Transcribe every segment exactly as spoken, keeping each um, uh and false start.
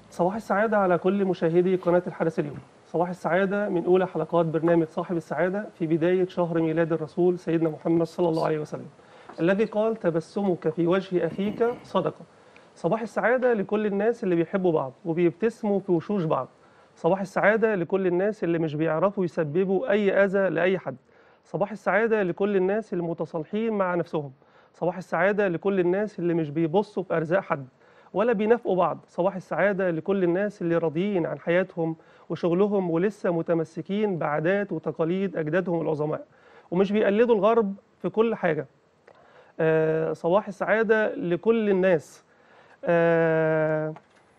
صباح السعادة على كل مشاهدي قناة الحدث اليوم. صباح السعادة من أولى حلقات برنامج صاحب السعادة في بداية شهر ميلاد الرسول سيدنا محمد صلى الله عليه وسلم، الذي قال: تبسمك في وجه أخيك صدقة. صباح السعادة لكل الناس اللي بيحبوا بعض وبيبتسموا في وشوش بعض. صباح السعادة لكل الناس اللي مش بيعرفوا يسببوا أي أذى لأي حد. صباح السعادة لكل الناس اللي متصالحين مع نفسهم. صباح السعادة لكل الناس اللي مش بيبصوا في أرزاق حد ولا بينافقوا بعض. صباح السعادة لكل الناس اللي راضيين عن حياتهم وشغلهم ولسه متمسكين بعادات وتقاليد أجدادهم العظماء ومش بيقلدوا الغرب في كل حاجة. آه صباح السعادة لكل الناس. آه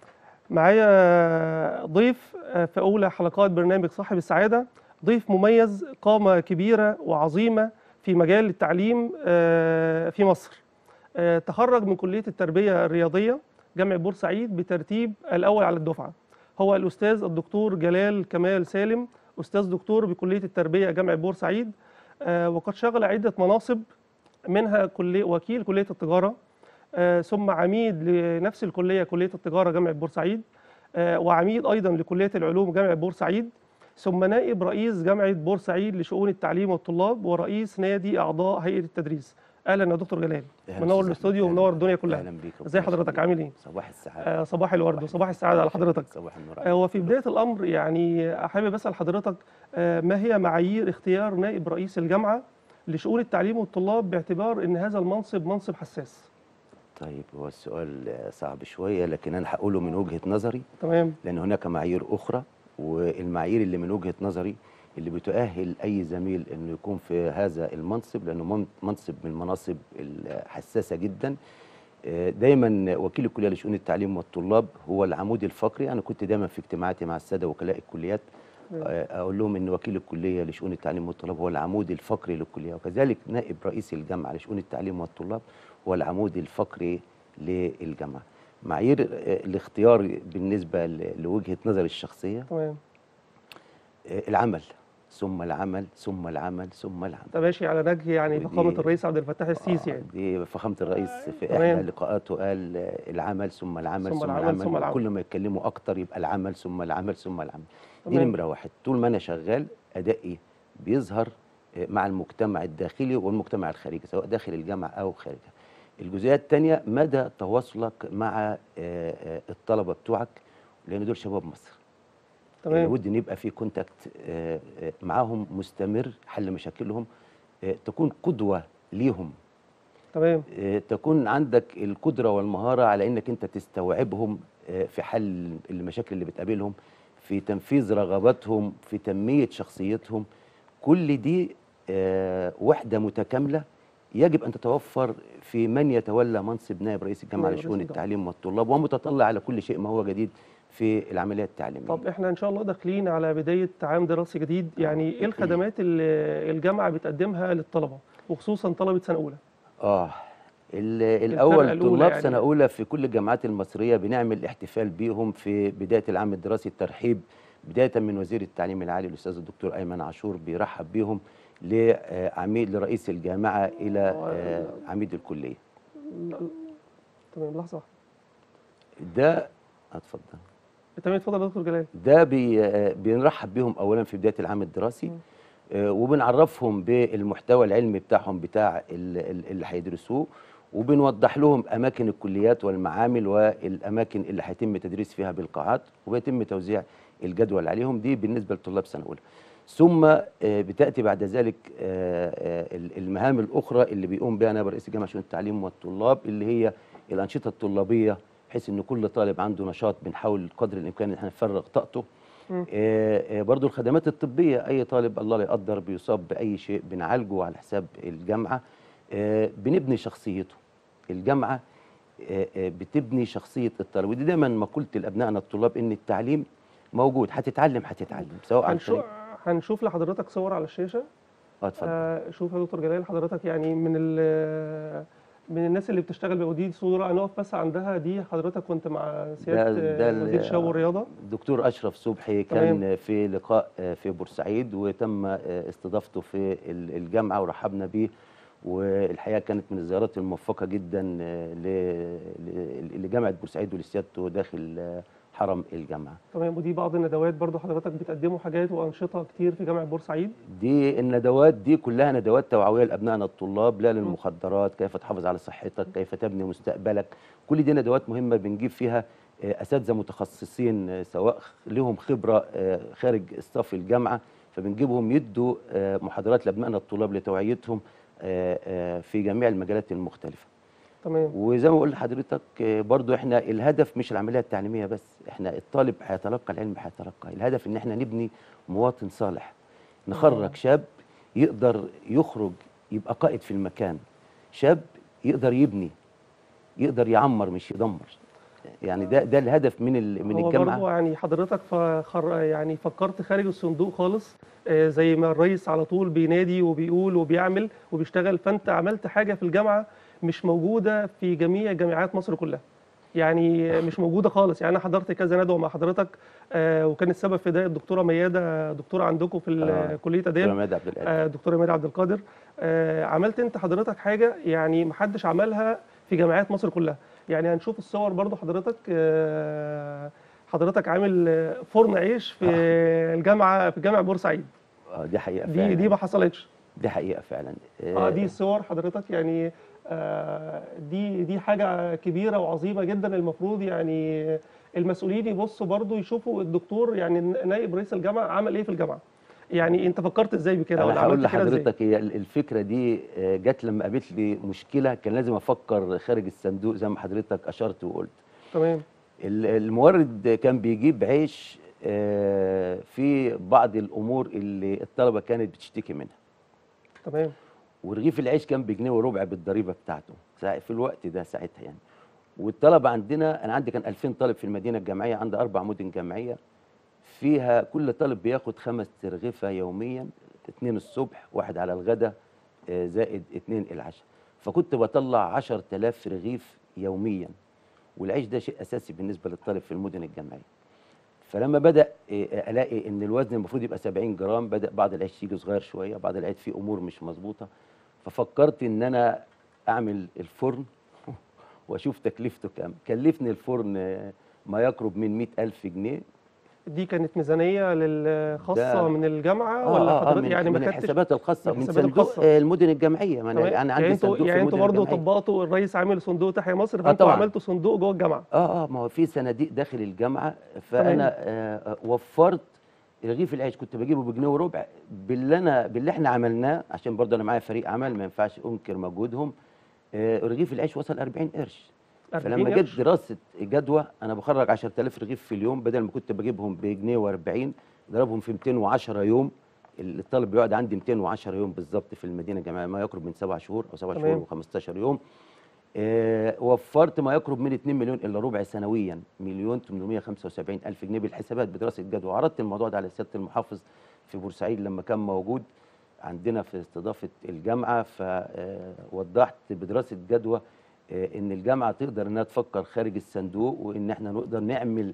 معايا ضيف آه في أولى حلقات برنامج صاحب السعادة، ضيف مميز، قامة كبيرة وعظيمة في مجال التعليم آه في مصر. آه تخرج من كلية التربية الرياضية جامعة بورسعيد بترتيب الأول على الدفعة. هو الأستاذ الدكتور جلال كمال سالم، أستاذ دكتور بكلية التربية جامعة بورسعيد، آه وقد شغل عدة مناصب، منها كلية وكيل كلية التجارة، آه ثم عميد لنفس الكلية كلية التجارة جامعة بورسعيد، آه وعميد أيضا لكلية العلوم جامعة بورسعيد، ثم نائب رئيس جامعة بورسعيد لشؤون التعليم والطلاب ورئيس نادي أعضاء هيئة التدريس. أهلا يا دكتور جلال، منور الاستوديو ومنور الدنيا كلها. اهلا بيك. ازي حضرتك، عامل ايه؟ صباح السعاده. آه صباح الورد وصباح السعادة على حضرتك. صباح النور. آه وفي بداية الأمر يعني حابب أسأل حضرتك آه ما هي معايير اختيار نائب رئيس الجامعة لشؤون التعليم والطلاب باعتبار أن هذا المنصب منصب حساس؟ طيب، هو السؤال صعب شويه لكن انا هقوله من وجهه نظري. تمام. لان هناك معايير اخرى، والمعايير اللي من وجهه نظري اللي بتؤهل اي زميل انه يكون في هذا المنصب، لانه منصب من المناصب الحساسه جدا. دايما وكيل الكليه لشؤون التعليم والطلاب هو العمود الفقري. انا كنت دايما في اجتماعاتي مع الساده وكلاء الكليات اقول لهم ان وكيل الكليه لشؤون التعليم والطلاب هو العمود الفقري للكليه، وكذلك نائب رئيس الجامعه لشؤون التعليم والطلاب هو العمود الفقري للجامعه. معايير الاختيار بالنسبه لوجهه نظري الشخصيه: تمام. العمل ثم العمل ثم العمل ثم العمل. ده ماشي على نهج يعني فخامه الرئيس عبد الفتاح السيسي. يعني دي فخامه الرئيس في تمام. احدى لقاءاته قال العمل ثم العمل ثم ثم العمل العمل, ثم العمل. كل ما يتكلموا اكتر يبقى العمل ثم العمل ثم العمل. دي تمام. نمره واحد. طول ما انا شغال ادائي بيظهر مع المجتمع الداخلي والمجتمع الخارجي سواء داخل الجامعه او خارجها. الجزئيه الثانيه مدى تواصلك مع الطلبه بتوعك، لان دول شباب مصر. تمام. لابد ان يبقى في كونتاكت معاهم مستمر، حل مشاكلهم، تكون قدوه ليهم. تمام. تكون عندك القدره والمهاره على انك انت تستوعبهم في حل المشاكل اللي بتقابلهم، في تنفيذ رغباتهم، في تنميه شخصيتهم. كل دي وحده متكامله يجب ان تتوفر في من يتولى منصب نائب رئيس الجامعه لشؤون التعليم والطلاب، ومتطلع على كل شيء ما هو جديد في العمليه التعليميه. طب احنا ان شاء الله داخلين على بدايه عام دراسي جديد، يعني ايه الخدمات اللي الجامعه بتقدمها للطلبه وخصوصا طلبه سنه اولى؟ اه الاول طلاب يعني سنه اولى في كل الجامعات المصريه بنعمل احتفال بيهم في بدايه العام الدراسي. الترحيب بدايه من وزير التعليم العالي الاستاذ الدكتور ايمن عاشور بيرحب بيهم لعميد لرئيس الجامعه الى عميد الكليه. تمام. لحظه واحده. ده اتفضل. تمام. اتفضل يا دكتور جلال. ده بي بنرحب بيهم اولا في بدايه العام الدراسي، م. وبنعرفهم بالمحتوى العلمي بتاعهم بتاع اللي هيدرسوه، وبنوضح لهم اماكن الكليات والمعامل والاماكن اللي هيتم تدريس فيها بالقاعات، وبيتم توزيع الجدول عليهم. دي بالنسبه لطلاب سنه اولى. ثم بتاتي بعد ذلك المهام الاخرى اللي بيقوم بها نائب رئيس الجامعه لشؤون التعليم والطلاب، اللي هي الانشطه الطلابيه، بحيث ان كل طالب عنده نشاط بنحاول قدر الامكان ان احنا نفرغ طاقته. آه برضو الخدمات الطبيه، اي طالب الله لا يقدر بيصاب باي شيء بنعالجه على حساب الجامعه. آه بنبني شخصيته. الجامعه آه بتبني شخصيه الطالب، ودي دايما مقوله لابنائنا الطلاب ان التعليم موجود، هتتعلم هتتعلم سواء عن طريق. هنشوف لحضرتك صور على الشاشه. اه اتفضل. آه شوف يا دكتور جلال، حضرتك يعني من من الناس اللي بتشتغل، ودي صوره نقف بس عندها. دي حضرتك كنت مع سياده وزير الشباب والرياضه الدكتور اشرف صبحي. كان تمام. في لقاء في بورسعيد وتم استضافته في الجامعه ورحبنا بيه، والحقيقه كانت من الزيارات الموفقه جدا لجامعه بورسعيد ولسيادته داخل حرم الجامعه. تمام. ودي بعض الندوات برضو حضرتك بتقدموا حاجات وانشطه كتير في جامعه بورسعيد؟ دي الندوات دي كلها ندوات توعويه لابنائنا الطلاب، لا للمخدرات، كيف تحافظ على صحتك، كيف تبني مستقبلك. كل دي ندوات مهمه بنجيب فيها اساتذه متخصصين سواء لهم خبره خارج استاف الجامعه، فبنجيبهم يدوا محاضرات لابنائنا الطلاب لتوعيتهم في جميع المجالات المختلفه. تمام. وزي ما بقول لحضرتك برضو احنا الهدف مش العمليه التعليميه بس، احنا الطالب هيتلقى العلم هيتلقى، الهدف ان احنا نبني مواطن صالح، نخرج شاب يقدر يخرج يبقى قائد في المكان، شاب يقدر يبني، يقدر يعمر مش يدمر. يعني ده ده الهدف من من هو الجامعه. برضو يعني حضرتك فخر يعني فكرت خارج الصندوق خالص، آه زي ما الرئيس على طول بينادي وبيقول وبيعمل وبيشتغل، فانت عملت حاجه في الجامعه مش موجوده في جميع جامعات مصر كلها، يعني مش موجوده خالص. يعني انا حضرت كذا ندوه مع حضرتك، آه وكان السبب في ده الدكتوره مياده، دكتوره عندكم في آه كليه اداب، دكتوره مياده عبد القادر. آه دكتوره مياده عبد القادر. آه عملت انت حضرتك حاجه يعني محدش عملها في جامعات مصر كلها. يعني هنشوف الصور برضو حضرتك، آه حضرتك عامل فرن عيش في الجامعه في جامعه بورسعيد. اه دي حقيقه دي فعلا. دي ما حصلتش. دي حقيقه فعلا. اه دي الصور حضرتك يعني، آه دي دي حاجه كبيره وعظيمه جدا. المفروض يعني المسؤولين يبصوا برضو يشوفوا الدكتور يعني نائب رئيس الجامعه عمل ايه في الجامعه. يعني انت فكرت ازاي بكده ولا عملت كده ازاي؟ لحضرتك هي الفكره دي جت لما قابلت لي مشكله، كان لازم افكر خارج الصندوق زي ما حضرتك اشرت وقلت. تمام. المورد كان بيجيب عيش في بعض الامور اللي الطلبه كانت بتشتكي منها. تمام. ورغيف العيش كان بجنيه وربع بالضريبه بتاعته في الوقت ده ساعتها يعني. والطلبه عندنا، انا عندي كان ألفين طالب في المدينه الجامعيه، عندي اربع مدن جامعيه فيها كل طالب بياخد خمس ترغيفه يوميا، اثنين الصبح واحد على الغداء زائد اثنين العشاء، فكنت بطلع عشرة آلاف رغيف يوميا، والعيش ده شيء اساسي بالنسبه للطالب في المدن الجامعيه. فلما بدا الاقي ان الوزن المفروض يبقى سبعين جرام، بدا بعض العيش يجي صغير شويه، بعض العيش فيه امور مش مظبوطه، ففكرت ان انا اعمل الفرن واشوف تكلفته كام. كلفني الفرن ما يقرب من مئة ألف جنيه. دي كانت ميزانيه للخاصه من الجامعه آه ولا آه حضرتك من يعني من ما خدتش الحسابات الخاصه من صندوق الخاصة. المدن الجامعيه؟ ما انا انا عندي يعني صندوق يعني في انتوا المدن برضه الجامعيه. طبقتوا الرئيس عامل صندوق تحيا مصر، آه فانتوا طبعا عملتوا صندوق جوه الجامعه. اه اه ما هو في صناديق داخل الجامعه، فانا آه وفرت رغيف العيش كنت بجيبه بجنيه وربع، باللي انا باللي احنا عملناه، عشان برضه انا معايا فريق عمل ما ينفعش انكر مجهودهم. آه رغيف العيش وصل أربعين قرش. فلما جت دراسه جدوى انا بخرج عشرة آلاف رغيف في اليوم، بدل ما كنت بجيبهم بجنيه وأربعين ضربهم في مئتين وعشرة يوم. الطالب بيقعد عندي مئتين وعشرة يوم بالظبط في المدينه الجامعيه، ما يقرب من سبع شهور او سبع شهور وخمستاشر يوم. آه وفرت ما يقرب من اتنين مليون الا ربع سنويا، مليون ثمانمئة وخمسة وسبعين الف جنيه بالحسابات بدراسه جدوى. عرضت الموضوع ده على سياده المحافظ في بورسعيد لما كان موجود عندنا في استضافه الجامعه، فوضحت بدراسه جدوى ان الجامعه تقدر انها تفكر خارج الصندوق، وان احنا نقدر نعمل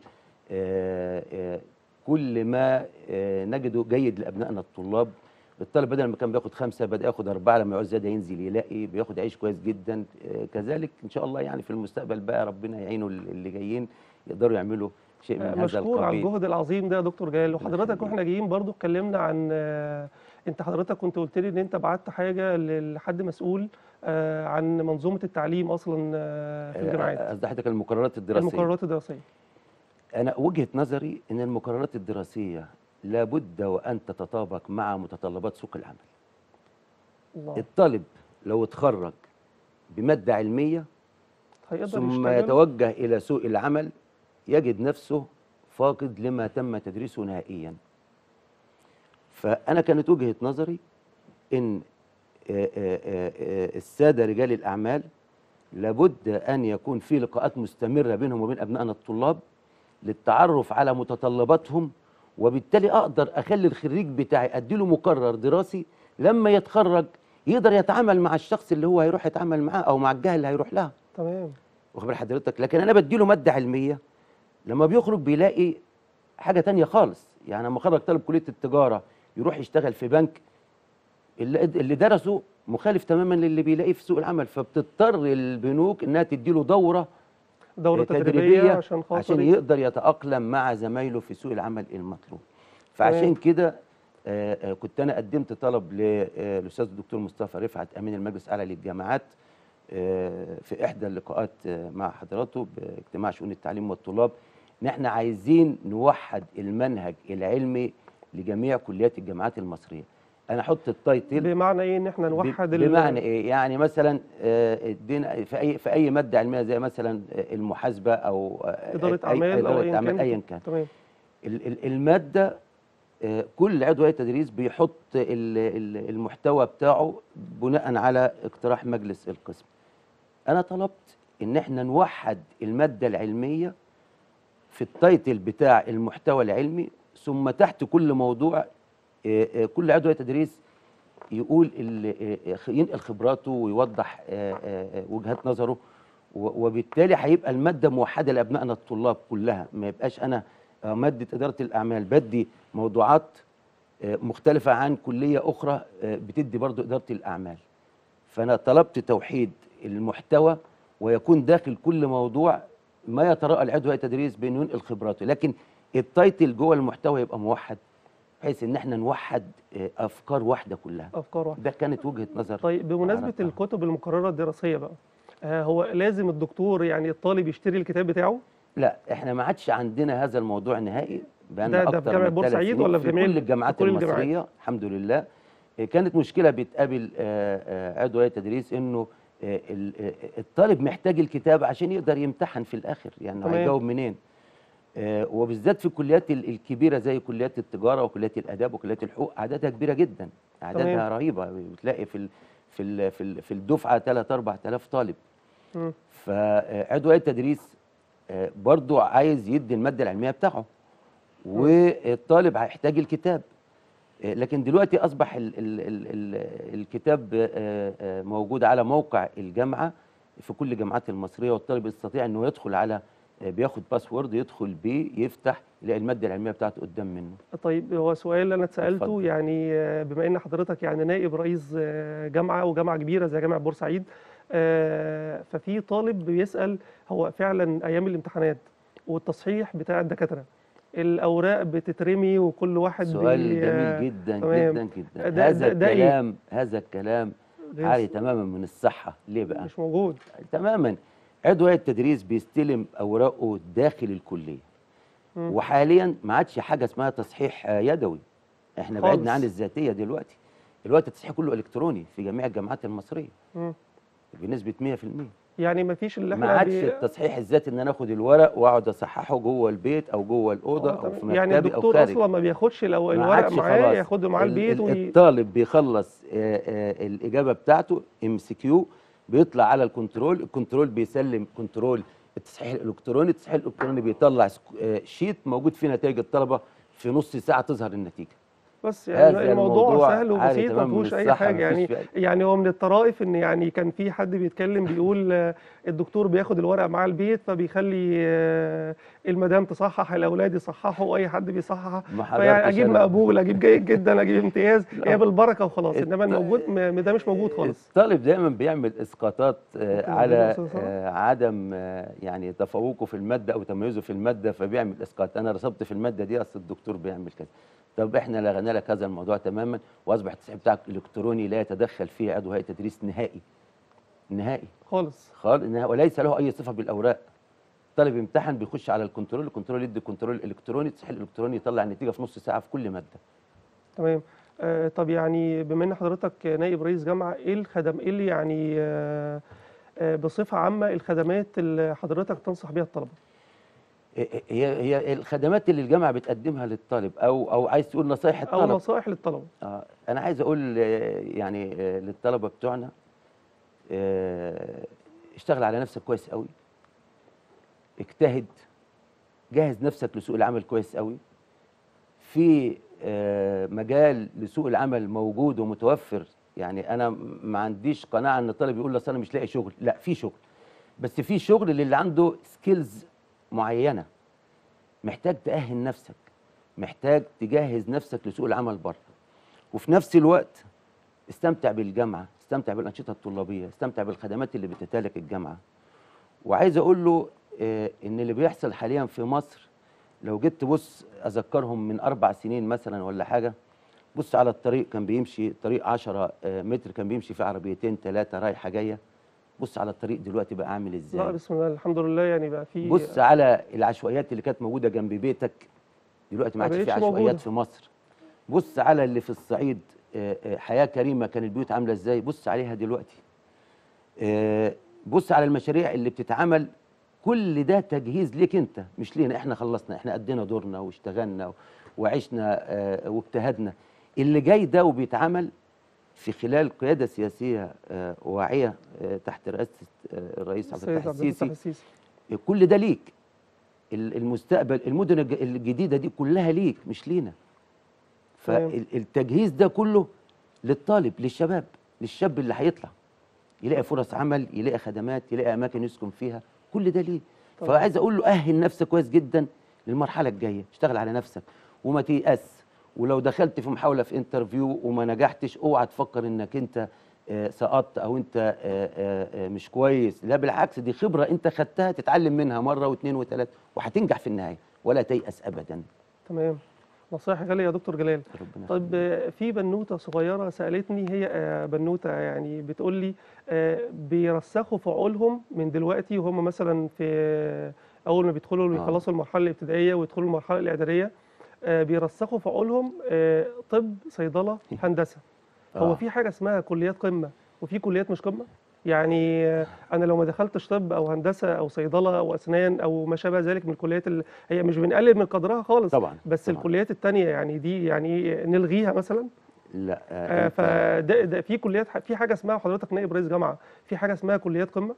كل ما نجده جيد لابنائنا الطلاب. الطالب بدل ما كان بياخد خمسه بدا ياخد اربعه، لما يعوز زياده ينزل يلاقي بياخد عيش كويس جدا. كذلك ان شاء الله يعني في المستقبل بقى ربنا يعينه اللي جايين يقدروا يعملوا شيء من هذا القبيل. مشكور على الجهد العظيم ده يا دكتور جلال. وحضرتك واحنا جايين برضو اتكلمنا عن، انت حضرتك كنت قلت لي ان انت بعت حاجه لحد مسؤول عن منظومه التعليم اصلا في الجامعات. قصدي حضرتك المقررات الدراسيه. المقررات الدراسيه. انا وجهه نظري ان المقررات الدراسيه لابد وان تتطابق مع متطلبات سوق العمل. الله. الطالب لو اتخرج بماده علميه ثم يشتغل. يتوجه الى سوق العمل يجد نفسه فاقد لما تم تدريسه نهائيا. فانا كانت وجهه نظري ان الساده رجال الاعمال لابد ان يكون في لقاءات مستمره بينهم وبين ابنائنا الطلاب للتعرف على متطلباتهم، وبالتالي اقدر اخلي الخريج بتاعي اديله مقرر دراسي لما يتخرج يقدر يتعامل مع الشخص اللي هو هيروح يتعامل معاه او مع الجهه اللي هيروح لها. تمام. واخد بال حضرتك؟ لكن انا بديله ماده علميه لما بيخرج بيلاقي حاجه ثانيه خالص. يعني لما خرج طالب كليه التجاره يروح يشتغل في بنك، اللي, اللي درسه مخالف تماما للي بيلاقيه في سوق العمل، فبتضطر البنوك انها تديله دوره دوره آه، تدريبيه عشان خاطر عشان يقدر يتاقلم مع زمايله في سوق العمل المطلوب. فعشان تمام. كده آه، آه، كنت انا قدمت طلب للاستاذ الدكتور مصطفى رفعت امين المجلس الاعلى للجامعات آه، في احدى اللقاءات آه، مع حضراته باجتماع شؤون التعليم والطلاب، ان احنا عايزين نوحد المنهج العلمي لجميع كليات الجامعات المصريه. انا احط التايتل بمعنى ايه ان احنا ب- نوحد بمعنى ال- ايه؟ يعني مثلا آه، ادينا في اي في اي ماده علميه زي مثلا آه، المحاسبه او آه، اداره اي اعمال او اداره ايا اعمال كان؟ ايا كان. تمام. ال- ال- الماده آه، كل عضو هيئه تدريس بيحط ال- ال- المحتوى بتاعه بناء على اقتراح مجلس القسم. انا طلبت ان احنا نوحد الماده العلميه في التايتل بتاع المحتوى العلمي، ثم تحت كل موضوع آه، آه، كل عضو هيئه تدريس يقول ال- آه، آه، ينقل خبراته ويوضح آه، آه، آه، وجهات نظره، و- وبالتالي هيبقى الماده موحده لابنائنا الطلاب كلها. ما يبقاش انا آه، ماده اداره الاعمال بدي موضوعات آه، مختلفه عن كليه اخرى آه، بتدي برضو اداره الاعمال. فانا طلبت توحيد المحتوى، ويكون داخل كل موضوع ما يتراءى العضو هيئه تدريس بانه ينقل خبراته، لكن التايتل جوه المحتوى يبقى موحد، بحيث ان احنا نوحد آه، افكار واحده كلها. افكار واحده. ده كانت وجهه نظر طيب بمناسبه عرضتها. الكتب المقرره الدراسيه بقى، آه هو لازم الدكتور يعني الطالب يشتري الكتاب بتاعه؟ لا، احنا ما عادش عندنا هذا الموضوع نهائي، ده بقالنا ده في اكتر جامعه من ثلاث بورسعيد سنين ولا في في جميع كل ال- في الجامعات كل الجامعات؟ المصريه الحمد لله. آه، كانت مشكله بتقابل آه، آه، عضو هيئه التدريس، انه آه، ال- آه، الطالب محتاج الكتاب عشان يقدر يمتحن في الاخر، يعني تمام. هيجاوب منين؟ آه، وبالذات في الكليات ال- الكبيره زي كليات التجاره وكليات الاداب وكليات الحقوق، اعدادها كبيره جدا، اعدادها تمام. رهيبه، بتلاقي في ال- في ال- في ال- في الدفعه ثلاثة أربعة آلاف طالب. مم. فعضو هيئه التدريس آه، برضو عايز يدي الماده العلميه بتاعه، والطالب هيحتاج الكتاب. آه، لكن دلوقتي اصبح ال ال ال ال الكتاب آه، آه، موجود على موقع الجامعه في كل الجامعات المصريه، والطالب يستطيع انه يدخل على آه، بياخد باسورد يدخل بيه يفتح يلاقي الماده العلميه بتاعته قدام منه. طيب هو سؤال انا اتسالته، اتفضل. يعني آه، بما ان حضرتك يعني نائب رئيس آه، جامعه وجامعه كبيره زي جامعه بورسعيد، آه، ففي طالب بيسال هو فعلا ايام الامتحانات والتصحيح بتاع الدكاتره الاوراق بتترمي وكل واحد سؤال بي جميل آه، جدا تمام. جدا جدا. ده هذا ده, ده ايه؟ الكلام هذا الكلام غير عاري تماما من الصحه. ليه بقى؟ مش موجود. تماما. عضو هيئه التدريس بيستلم اوراقه داخل الكليه، مم. وحاليا ما عادش حاجه اسمها تصحيح آه، يدوي. احنا خالص. بعدنا عن الذاتيه دلوقتي. دلوقتي التصحيح كله الكتروني في جميع الجامعات المصريه مم. بنسبه مية في المية. يعني ما فيش اللي ما احنا عادش بي... التصحيح الذاتي ان انا اخد الورق واقعد اصححه جوه البيت او جوه الاوضه اه او في تمام. يعني مكتبي او الدكتور خارج. اصلا ما بياخدش الأو- ما الورق عادش معاه، خلاص. ياخده معاه ال- البيت ال- وي... الطالب بيخلص آه، آه، الاجابه بتاعته ام سي كيو، بيطلع على الكنترول، الكنترول بيسلم كنترول التصحيح الالكتروني، التصحيح الالكتروني بيطلع سك- آه، شيت موجود فيه نتائج الطلبه، في نص ساعه تظهر النتيجه. بس يعني هذا الموضوع الموضوع سهل عالي وبسيط، ما تماما من فيهوش اي الصحه، حاجه ما فيش يعني. فيه أي- يعني هو من الطرائف ان يعني كان في حد بيتكلم بيقول آه، الدكتور بياخد الورق معاه البيت فبيخلي آه، المدام تصحح، الاولاد يصححوا، اي حد بيصحح، ما فيعني حضرتش اجيب انا. مقبول، اجيب جيد جدا، اجيب امتياز، لا. هي بالبركه وخلاص. انما الط- الموجود م- ده مش موجود خالص. الطالب دايما بيعمل اسقاطات آه، ممكن نعرضه يا على أستاذ سارة؟ آه، عدم آه، يعني تفوقه في الماده او تميزه في الماده، فبيعمل اسقاط. انا رسبت في الماده دي اصل الدكتور بيعمل كذا. طب احنا لغينا لك هذا الموضوع تماما، واصبح التصحيح بتاعك الكتروني لا يتدخل فيه عضو هيئه تدريس نهائي نهائي خالص. خالص، وليس له اي صفه بالاوراق. الطالب يمتحن بيخش على الكنترول، الكنترول يدي كنترول الكتروني، التصحيح الالكتروني يطلع النتيجه في نص ساعه في كل ماده. تمام. آه طب يعني بما ان حضرتك نائب رئيس جامعه، ايه الخدم ايه اللي يعني آه آه بصفه عامه الخدمات اللي حضرتك تنصح بيها الطلبه؟ هي هي الخدمات اللي الجامعه بتقدمها للطالب، او او عايز تقول نصائح او الطلب. نصائح للطلبه. آه انا عايز اقول آه، يعني آه، للطلبه بتوعنا آه، اشتغل على نفسك كويس قوي، اجتهد، جهز نفسك لسوق العمل كويس قوي. في آه، مجال لسوق العمل موجود ومتوفر. يعني انا ما عنديش قناعه ان الطالب يقول اصل انا مش لاقي شغل، لا، في شغل، بس في شغل للي عنده سكيلز معينه. محتاج تأهل نفسك، محتاج تجهز نفسك لسوق العمل بره، وفي نفس الوقت استمتع بالجامعه، استمتع بالانشطه الطلابيه، استمتع بالخدمات اللي بتتالك الجامعه. وعايز اقول له آه ان اللي بيحصل حاليا في مصر، لو جيت تبص اذكرهم من اربع سنين مثلا ولا حاجه، بص على الطريق كان بيمشي طريق عشرة متر، كان بيمشي فيه عربيتين ثلاثه رايحه جايه. بص على الطريق دلوقتي بقى عامل لا ازاي. بسم الله الحمد لله، يعني بقى في بص على العشوائيات اللي كانت موجوده جنب بيتك، دلوقتي ما ما عادش في بقتش عشوائيات موجودة. في مصر. بص على اللي في الصعيد، آه، آه، حياه كريمه كان البيوت عامله ازاي، بص عليها دلوقتي. آه، بص على المشاريع اللي بتتعمل، كل ده تجهيز ليك انت مش لينا. احنا خلصنا، احنا ادينا دورنا واشتغلنا وعشنا آه، واجتهدنا. اللي جاي ده وبيتعمل في خلال قياده سياسيه آه، واعيه آه، تحت رئاسه آه، الرئيس عبد الفتاح السيد عبد الفتاح السيسي. السيسي. كل ده ليك. ال- المستقبل، المدن الج- الجديده دي كلها ليك مش لينا. تمام. فالتجهيز ده كله للطالب، للشباب، للشاب اللي هيطلع يلاقي فرص عمل، يلاقي خدمات، يلاقي اماكن يسكن فيها، كل ده ليه. طبعا. فعايز اقول له اهل نفسك كويس جدا للمرحله الجايه، اشتغل على نفسك وما تيأس. ولو دخلت في محاوله في انترفيو وما نجحتش، اوعى تفكر انك انت آه، سقطت او انت آه، آه، آه، مش كويس. لا بالعكس، دي خبره انت خدتها تتعلم منها مره واثنين وثلاثه وهتنجح في النهايه. ولا تيأس ابدا. تمام. نصائح غالية يا دكتور جلال. ربنا طيب يخليك. آه، في بنوتة صغيرة سألتني، هي آه، بنوتة يعني بتقول لي آه، بيرسخوا في عقولهم من دلوقتي، وهم مثلا في آه، أول ما بيدخلوا اه يخلصوا المرحلة الابتدائية ويدخلوا المرحلة الإعدادية، آه، بيرسخوا في عقولهم آه، طب، صيدلة، هندسة. هو اه في حاجة اسمها كليات قمة وفي كليات مش قمة؟ يعني آه، أنا لو ما دخلتش طب أو هندسة أو صيدلة أو أسنان أو ما شابه ذلك من الكليات اللي هي مش بنقلل من قدرها خالص، طبعا بس طبعا. الكليات التانية يعني دي يعني إيه، نلغيها مثلا؟ لا آه آه، انت فده ده في كليات، في حاجة اسمها، حضرتك نائب رئيس جامعة، في حاجة اسمها كليات قمة؟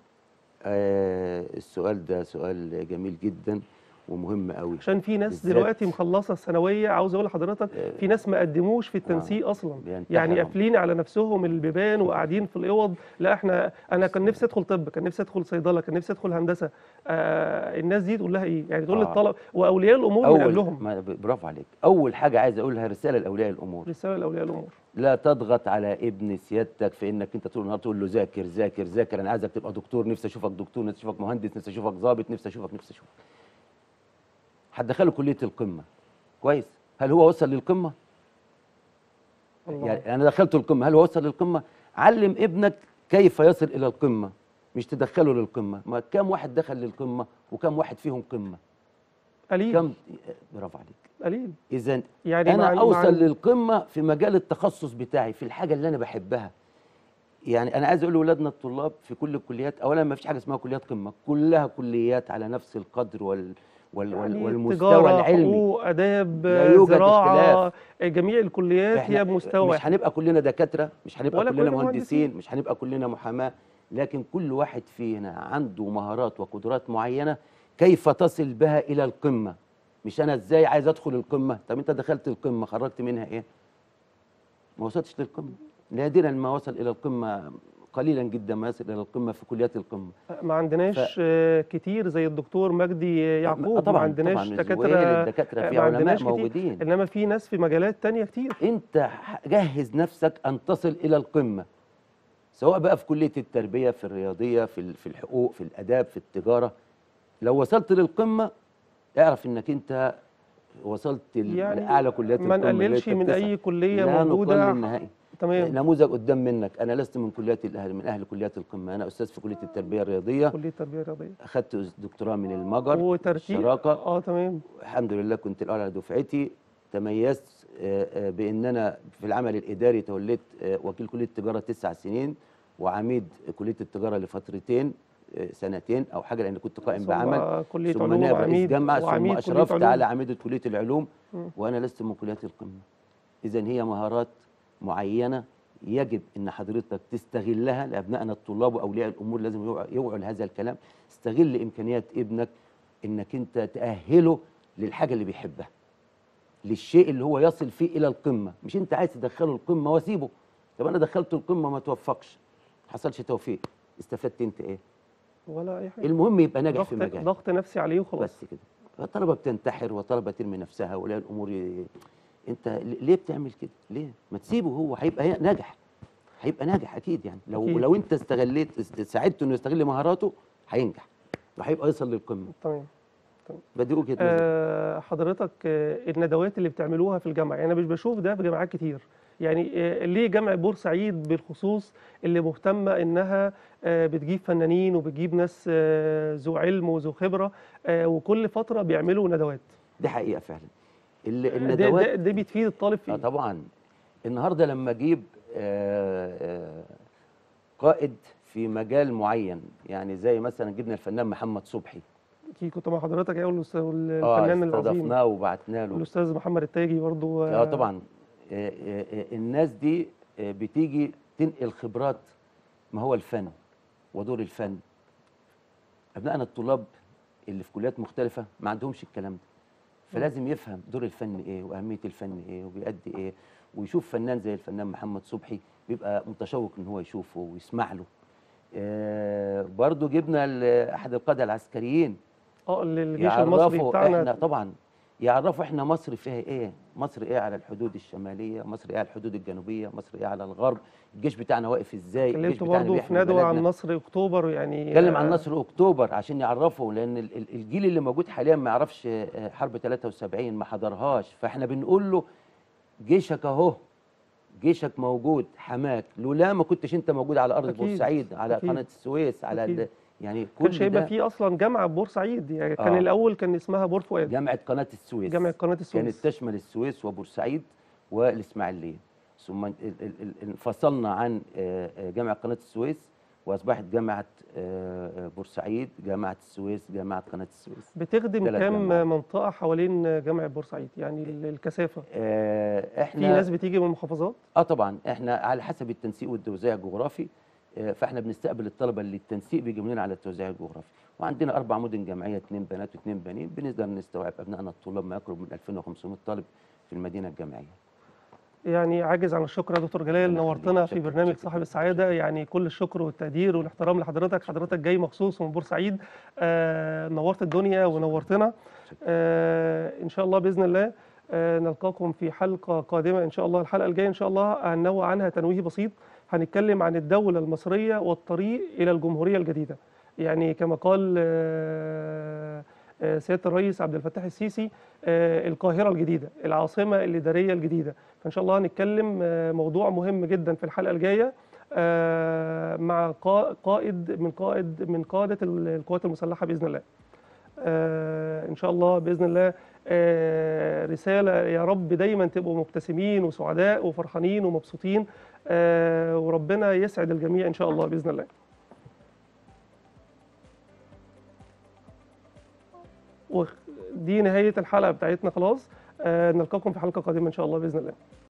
آه السؤال ده سؤال جميل جدا ومهم قوي. عشان في ناس بالذات دلوقتي مخلصه الثانويه، عاوز اقول لحضرتك آه في ناس ما قدموش في آه التنسيق اصلا، يعني بينتحروا. قافلين على نفسهم البيبان وقاعدين في الاوض. لا احنا، انا كان نفسي ادخل طب، كان نفسي ادخل صيدله، كان نفسي ادخل هندسه. آه الناس دي تقول لها ايه؟ يعني تقول اه للطلب واولياء الامور من اول قبلهم. ما برافو عليك، اول حاجه عايز اقولها رساله لاولياء الامور. رساله لاولياء الامور. لا تضغط على ابن سيادتك في انك انت طول النهار تقول له ذاكر ذاكر ذاكر، انا عايزك تبقى دكتور، نفسي اشوفك دكتور، نفسي اشوفك مهندس، نفسي اشوفك ضابط، نفسي اشوفك نفسي اشوفك. هتدخله كليه القمه كويس، هل هو وصل للقمه؟ الله. يعني انا دخلته القمه، هل هو وصل للقمه؟ علم ابنك كيف يصل الى القمه، مش تدخله للقمه. ما كم واحد دخل للقمه وكم واحد فيهم قمه؟ قليل. كم؟ برافو عليك. قليل. اذا يعني انا مع اوصل مع للقمه في مجال التخصص بتاعي، في الحاجه اللي انا بحبها. يعني انا عايز اقول لاولادنا الطلاب في كل الكليات، اولا ما فيش حاجه اسمها كليات قمه، كلها كليات على نفس القدر وال وال وال يعني والمستوى تجاره، العلمي. حقوق، اداب، لا آه، يوجد اختلاف. زراعه، آه، جميع الكليات احنا هي بمستوى مش واحد. هنبقى كلنا دكاتره، مش هنبقى ولا كلنا كلنا مهندسين. مهندسين، مش هنبقى كلنا محاماه، لكن كل واحد فينا عنده مهارات وقدرات معينه كيف تصل بها الى القمه. مش انا ازاي عايز ادخل القمه. طب انت دخلت القمه خرجت منها ايه؟ ما وصلتش للقمه. نادرا ما وصل الى القمه، قليلا جدا ما يصل الى القمه في كليات القمه. ما ف عندناش آه، كتير زي الدكتور مجدي آه يعقوب، ما طبعا طبعا عندناش مش دكاترة، زويل آه، الدكاتره، في ما علماء عندناش كتير، موجودين. إنما في ناس في مجالات تانية كتير. انت جهز نفسك ان تصل الى القمه، سواء بقى في كليه التربيه، في الرياضيه، في ال- في الحقوق، في الاداب، في التجاره. لو وصلت للقمه اعرف انك انت وصلت ل- يعني لاعلى كليات ما القمه اللي نقللش انت من بتسعى. أي كلية لا موجودة. نقلل نهائي. تمام. نموذج قدام منك، انا لست من كليات الاهل، من اهل كليات القمه. انا استاذ في كليه التربيه الرياضيه، كلية التربية الرياضية اخذت دكتوراه من المجر وترتيب. الشراكه. اه تمام. الحمد لله كنت الاول على دفعتي. تميزت آه، آه، بان انا في العمل الاداري توليت آه، وكيل كليه التجاره تسع سنين، وعميد كليه التجاره لفترتين آه، سنتين او حاجه، لان كنت قائم بعمل. ثم كلية ثم علوم نائب رئيس وعميد جامعه، ثم وعميد كلية اشرفت علوم. على عميده كليه العلوم. مم. وانا لست من كليات القمه. اذا هي مهارات معينه يجب ان حضرتك تستغلها لابنائنا الطلاب واولياء الامور. لازم يوعوا يوعوا لهذا الكلام. استغل امكانيات ابنك انك انت تاهله للحاجه اللي بيحبها، للشيء اللي هو يصل فيه الى القمه. مش انت عايز تدخله القمه واسيبه. طب انا دخلته القمه ما توفقش، ما حصلش توفيق، استفدت انت ايه؟ ولا أي حاجة. المهم يبقى ناجح في ضغط مجاله. ضغط نفسي عليه وخلاص. بس كده. الطلبه بتنتحر وطلبه ترمي نفسها، واولياء الامور ي... انت ليه بتعمل كده؟ ليه؟ ما تسيبه، هو هيبقى ناجح، هيبقى ناجح اكيد. يعني لو أكيد. لو انت استغليت، ساعدته انه يستغل مهاراته هينجح. وهيبقى يوصل للقمه. تمام. بدي وجهه نظر. آه، حضرتك آه، الندوات اللي بتعملوها في الجامعه، يعني انا مش بشوف ده في جامعات كتير، يعني آه، ليه جامعه بورسعيد بالخصوص اللي مهتمه انها آه، بتجيب فنانين وبتجيب ناس آه، ذو علم وذو خبره، آه، وكل فتره بيعملوا ندوات؟ دي حقيقه فعلا. ال- ده الندوات ده ده بتفيد الطالب في اه ايه؟ طبعا. النهارده لما اجيب آه، آه، قائد في مجال معين، يعني زي مثلا جبنا الفنان محمد صبحي. أكيد كنت مع حضرتك، ايوه، الأستاذ- اه الفنان العظيم استضفناه وبعتنا له. الاستاذ محمد التاجي برضو. اه آه، طبعا. آه، آه، آه، الناس دي آه، بتيجي تنقل خبرات ما هو الفن ودور الفن. ابنائنا الطلاب اللي في كليات مختلفه ما عندهمش الكلام ده، فلازم يفهم دور الفن ايه واهميه الفن ايه وبيأدي ايه، ويشوف فنان زي الفنان محمد صبحي بيبقى متشوق ان هو يشوفه ويسمع له. آه برضو جبنا ال- احد القاده العسكريين اه الجيش المصري يعرفوا بتاعنا. احنا طبعا، يعرفوا احنا مصر فيها ايه، مصر ايه على الحدود الشماليه، مصر ايه على الحدود الجنوبيه، مصر ايه على الغرب، الجيش بتاعنا واقف ازاي، الجيش اتكلمت بتاعنا برضو في بيحمي ندوة عن بلدنا. نصر اكتوبر، يعني اتكلم عن آه، نصر اكتوبر عشان يعرفوا، لان ال- ال- الجيل اللي موجود حاليا ما يعرفش آه، حرب ثلاثة وسبعين، ما حضرهاش، فاحنا بنقول له جيشك اهو، جيشك موجود حماك، لولا ما كنتش انت موجود على ارض اكيد بورسعيد، على قناه اكيد السويس، على اكيد. ال... يعني كانش كل هيبقى ده. فيه اصلا جامعه بورسعيد، يعني كان اه الاول كان اسمها بور فؤاد. جامعه قناه السويس جامعه قناه كانت السويس. تشمل السويس وبورسعيد والاسماعيليه، ثم ال- ال- ال- انفصلنا عن آه، آه، جامعه قناه السويس، واصبحت جامعه آه، آه، بورسعيد، جامعه السويس، جامعه قناه السويس. بتخدم ثلاث كام جامعات. منطقه حوالين جامعه بورسعيد، يعني ال- الكثافه؟ آه، في ناس احنا بتيجي من المحافظات؟ اه طبعا احنا على حسب التنسيق والتوزيع الجغرافي، آه، فاحنا بنستقبل الطلبه اللي التنسيق بيجيب لنا على التوزيع الجغرافي، وعندنا اربع مدن جامعيه، اثنين بنات واثنين بنين، بنقدر نستوعب ابنائنا الطلاب ما يقرب من ألفين وخمسمائة طالب في المدينه الجامعيه. يعني عاجز عن الشكر يا دكتور جلال، ربنا يخليك. نورتنا في شكرا برنامج شكرا صاحب السعادة، يعني كل الشكر والتقدير والاحترام لحضرتك، حضرتك جاي مخصوص من بورسعيد، آه نورت الدنيا ونورتنا. شكرا. آه إن شاء الله بإذن الله آه نلقاكم في حلقة قادمة إن شاء الله. الحلقة الجاية إن شاء الله هننوع عنها تنويه بسيط، هنتكلم عن الدولة المصرية والطريق إلى الجمهورية الجديدة، يعني كما قال آه آه، سيادة الرئيس عبد الفتاح السيسي، آه، القاهرة الجديدة، العاصمة الإدارية الجديدة. فإن شاء الله هنتكلم آه، موضوع مهم جدا في الحلقة الجاية آه، مع قا- قائد من قائد من قادة القوات المسلحة بإذن الله. آه، إن شاء الله بإذن الله آه، رسالة يا رب دايما تبقوا مبتسمين وسعداء وفرحانين ومبسوطين، آه، وربنا يسعد الجميع إن شاء الله بإذن الله. ودي نهاية الحلقة بتاعتنا خلاص، آه، نلقاكم في حلقة قادمة إن شاء الله بإذن الله.